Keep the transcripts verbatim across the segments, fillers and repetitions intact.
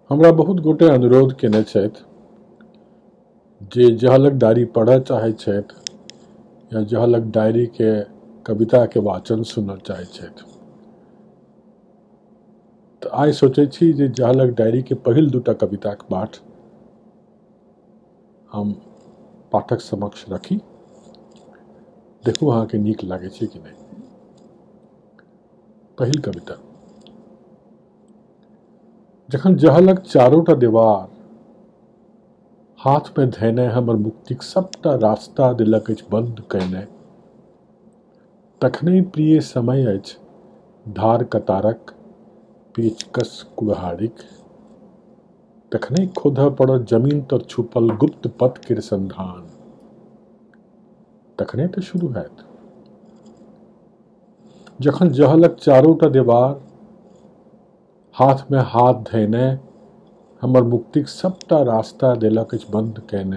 हमरा बहुत गोटे अनुरोध केने छथि जे जहलक डायरी पढ़य चाहैत छथि या जहलक डायरी के कविता के वाचन सुनय चाहैत छथि। तऽ आइ सोचै छी जे जहलक डायरी के पहिल दूटा कविता के पाठ हम पाठक समक्ष रखी, देखू अहाँ के नीक लागे छै कि नहीं। पहिल कविता। जखन जहलक चारोटा दीवार हाथ में धैने हमर मुक्तिक सबटा रास्ता दिलक अछि बंद कयने, तखने प्रिय समय अछि धार कतारक पेचकस कुल्हाड़ीक, तखने खोधऽ पड़त जमीन तर छुपल गुप्त पथ के संधान, तखने तो शुरू हैत। जखन जहलक चारोटा दीवार हाथ में हाथ धैने हमर मुक्तिक सबटा रास्ता देलक अछि बंद कयने,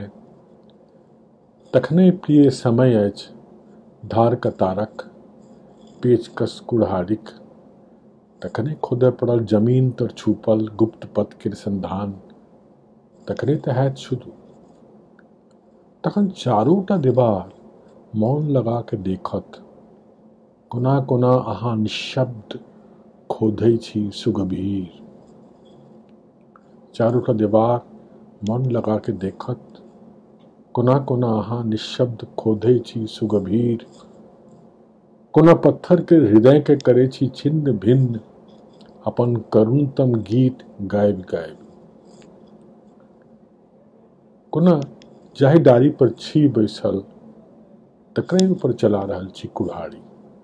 तखने प्रिय समय अछि धार कतारक पेचकस कुल्हाड़ीक, तखने खोदय पड़ल जमीन तर छुपल गुप्त पथ के संधान, तखने तो हैत शुरू। तखन चारोटा दीवार मौन लगा के देखत, कोना कोना अहाँ निशब्द खोधै छी सुगभीर। चारोटा दीवार मौन लगा के देखत, कोना कोना अहाँ निशब्द खोधै छी सुगभीर, कोना पत्थर के हृदय के करे छी छिन्न भिन्न अपन करुणतम गीत गाबि गाबि, कोना जाहि डारी पर छी बैसल तकरे ऊपर चला रहल छी कुल्हाड़ी,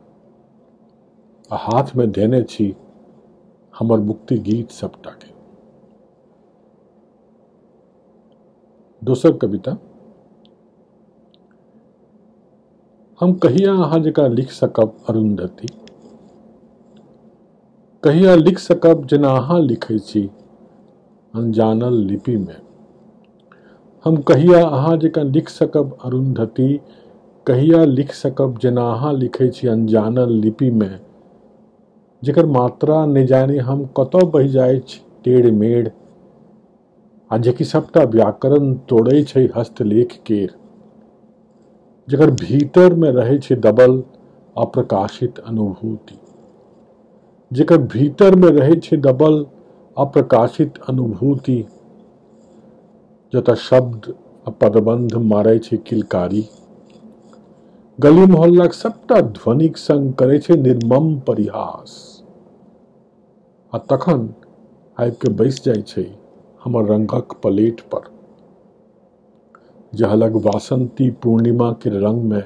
आ हाथ में धेने छी हमर मुक्ति गीत सबटा के। दोसर कविता। हम कहिया अहाँ जकाँ लिख सकब अरुंधति, कहिया लिख सकब जेना अहाँ लिखै छी अनजानल लिपि में। हम कहिया अहाँ जकाँ लिख सकब अरुंधति, कहिया लिख सकब जेना अहाँ लिखै छी अनजानल लिपि में, जेकर मात्रा नहि जाने हम कतऽ बहि जाइ छी टेढ़ मेढ़, आ जेकि सबटा व्याकरण तोड़ै छै हस्तलेख केर, जेकर भीतर में रहै छै दबल अप्रकाशित अनुभूति, जेकर भीतर में रहै छै दबल अप्रकाशित अनुभूति, जतऽ शब्द आ पदबंध मारै छै किलकारी, गली मोहल्लाक सबटा ध्वनिक संग करे छै निर्मम परिहास, आ तखन आबि के बैस जाइ छै हमर रंगक प्लेट पर। जहलक वासंती पूर्णिमा के रंग में,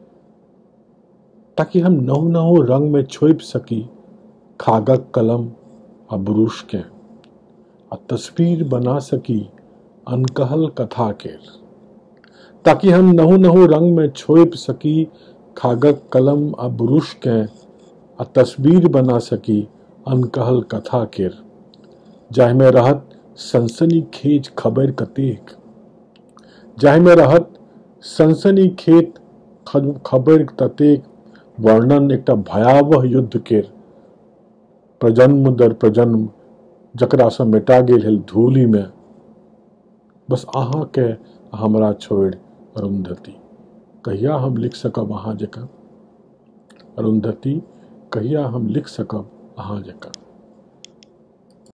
ताकि हम नहु नहु रंग में छोपि सकी खागक कलम आ ब्रूश के, आ तस्वीर बना सकी अनकहल कथा के, ताकि हम नहु नहु रंग में छोपि सकी खागक कलम आ ब्रूश के, आ तस्वीर बना सकी अनकहल कथा के, जाहि में रहत सनसनीखेज खबर कतेक, जाहि में रहत सनसनीखेज खबर ततेक, वर्णन एकटा भयावह युद्ध के, प्रजन्म दर प्रजन्म जकरा से मिटा गेल है धूलि में, बस अहाँ के हमरा छोड़ अरुंधति, कहिया हम लिख सकब अहाँ जकाँ अरुंधति, कहिया हम लिख सकब अहाँ जकाँ।